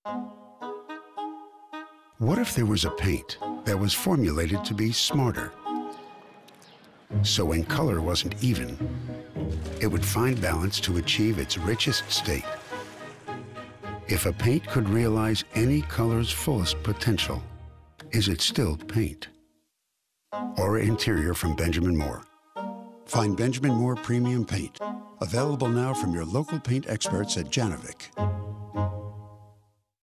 What if there was a paint that was formulated to be smarter? So when color wasn't even, it would find balance to achieve its richest state. If a paint could realize any color's fullest potential, is it still paint? Aura Interior from Benjamin Moore. Find Benjamin Moore Premium Paint. Available now from your local paint experts at Janovic.